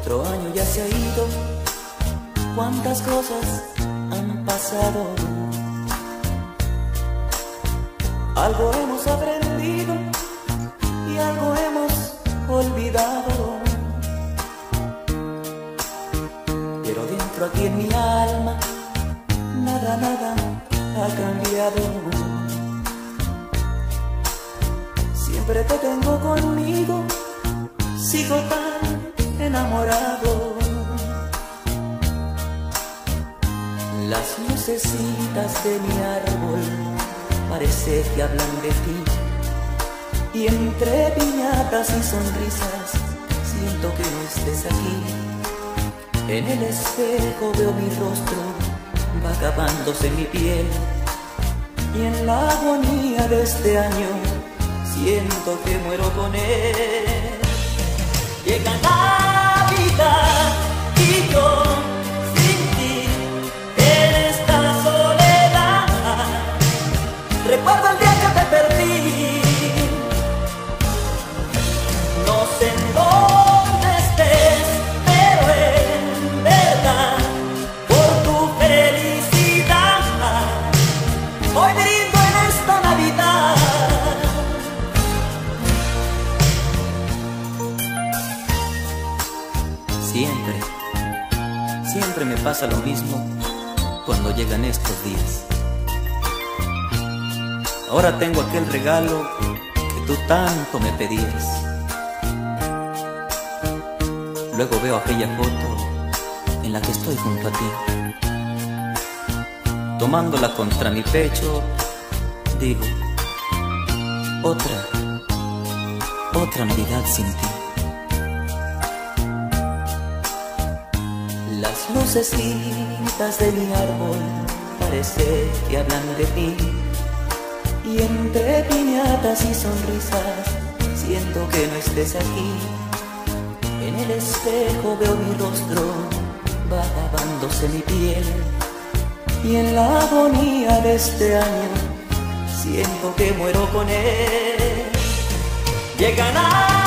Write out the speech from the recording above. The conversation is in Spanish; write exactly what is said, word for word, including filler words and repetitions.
Otro año ya se ha ido, cuántas cosas han pasado. Algo hemos aprendido y algo hemos olvidado. Pero dentro aquí en mi alma, nada, nada ha cambiado. Siempre te tengo conmigo, sigo tan enamorado. Las lucecitas de mi árbol parece que hablan de ti, y entre piñatas y sonrisas siento que no estés aquí. En el espejo veo mi rostro, va acabándose mi piel, y en la agonía de este año siento que muero con él. Llega Navidad y yo sin ti en esta soledad. Recuerdo el día que te perdí, no sé en dónde estés, pero en verdad por tu felicidad hoy brindo en esta Navidad. Siempre, siempre me pasa lo mismo cuando llegan estos días. Ahora tengo aquel regalo que tú tanto me pedías. Luego veo aquella foto en la que estoy junto a ti, tomándola contra mi pecho, digo, otra, otra Navidad sin ti. Las lucecitas de mi árbol parece que hablan de ti, y entre piñatas y sonrisas siento que no estés aquí. En el espejo veo mi rostro, va acabándose mi piel, y en la agonía de este año siento que muero con él. Llegan a